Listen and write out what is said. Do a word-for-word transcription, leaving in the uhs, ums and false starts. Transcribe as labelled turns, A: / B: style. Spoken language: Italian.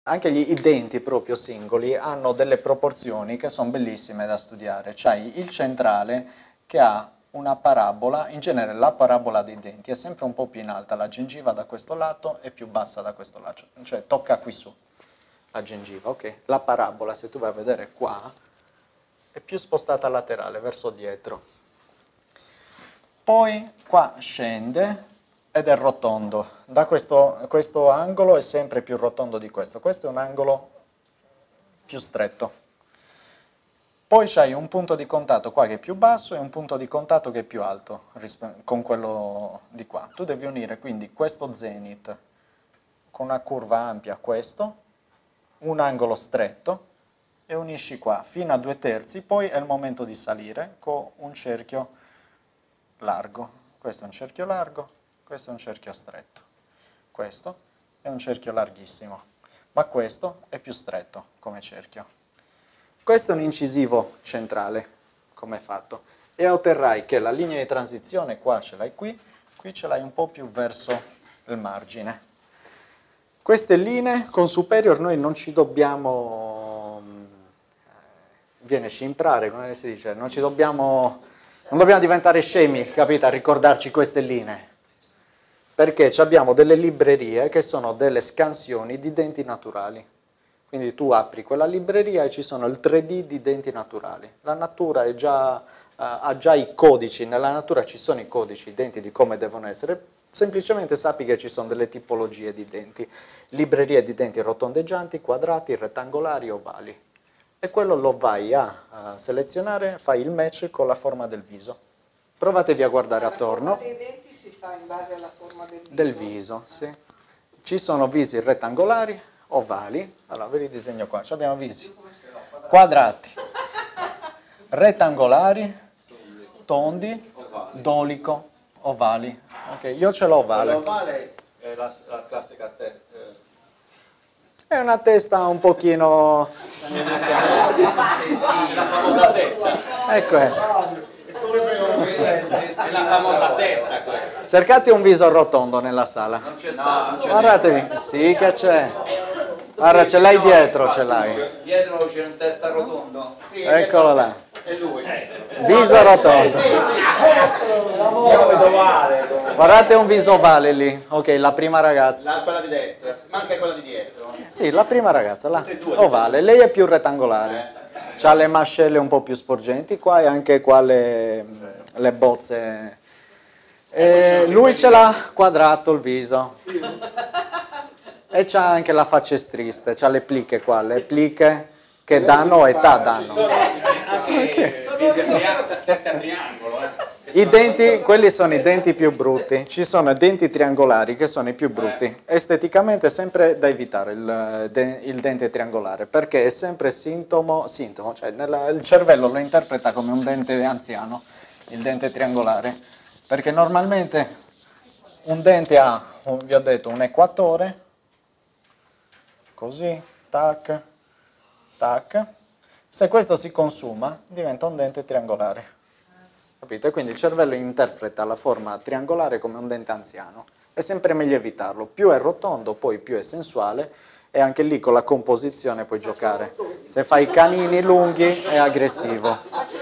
A: anche gli, i denti proprio singoli hanno delle proporzioni che sono bellissime da studiare. C'hai il centrale che ha una parabola, in genere la parabola dei denti è sempre un po' più in alta, la gengiva da questo lato è più bassa da questo lato, cioè tocca qui su la gengiva, ok? La parabola, se tu vai a vedere qua, è più spostata laterale, verso dietro. Poi qua scende ed è rotondo. Da questo, questo angolo è sempre più rotondo di questo. Questo è un angolo più stretto. Poi c'hai un punto di contatto qua che è più basso e un punto di contatto che è più alto con quello di qua. Tu devi unire quindi questo zenith con una curva ampia a questo, un angolo stretto, e unisci qua fino a due terzi, poi è il momento di salire con un cerchio largo. Questo è un cerchio largo, questo è un cerchio stretto. Questo è un cerchio larghissimo, ma questo è più stretto come cerchio. Questo è un incisivo centrale, come è fatto, e otterrai che la linea di transizione qua ce l'hai qui, qui ce l'hai un po' più verso il margine. Queste linee con superior noi non ci dobbiamo, viene scimprare, come si dice, non ci dobbiamo, non dobbiamo diventare scemi, capite, a ricordarci queste linee, perché abbiamo delle librerie che sono delle scansioni di denti naturali. Quindi tu apri quella libreria e ci sono il tre D di denti naturali. La natura è già, uh, ha già i codici, nella natura ci sono i codici, i denti di come devono essere, semplicemente sappi che ci sono delle tipologie di denti, librerie di denti rotondeggianti, quadrati, rettangolari, ovali. E quello lo vai a, a selezionare, fai il match con la forma del viso. Provatevi a guardare
B: la
A: attorno.
B: La forma dei denti si fa in base alla forma del viso?
A: Del viso, sì. Ci sono visi rettangolari, ovali, allora ve li disegno qua, ci abbiamo visi quadrati, rettangolari, tondi, dolico, ovali. Ok, io ce l'ho ovale.
C: L'ovale è la, la classica te, eh.
A: È una testa un pochino...
C: la famosa testa.
A: Ecco, è.
C: È la famosa testa quella.
A: Cercate un viso rotondo nella sala.
C: Non c'è sta, no,
A: guardatevi, sì che c'è. Guarda, ce l'hai dietro, ce l'hai.
C: Dietro c'è un testa rotondo. Sì,
A: eccolo là.
C: È lui.
A: Viso rotondo.
C: Sì, sì, sì. Io vedo ovale.
A: Guardate un viso ovale lì. Ok, la prima ragazza.
C: La, quella di destra, ma anche quella di dietro.
A: Sì, la prima ragazza, là. Ovale. Lei è più rettangolare. Ha le mascelle un po' più sporgenti qua e anche qua le, le bozze. E lui ce l'ha quadrato il viso. E c'ha anche la faccia triste, c'ha le pliche qua, le pliche che danno età danno.
C: Anche teste a triangolo. Eh.
A: I denti, quelli sono i denti più brutti, ci sono i denti triangolari che sono i più brutti. Esteticamente è sempre da evitare il, de, il dente triangolare, perché è sempre sintomo, sintomo, cioè nella, il cervello lo interpreta come un dente anziano, il dente triangolare, perché normalmente un dente ha, vi ho detto, un equatore, così, tac, tac. Se questo si consuma, diventa un dente triangolare. Capite? Quindi il cervello interpreta la forma triangolare come un dente anziano. È sempre meglio evitarlo. Più è rotondo, poi più è sensuale, e anche lì con la composizione puoi giocare. Se fai canini lunghi è aggressivo.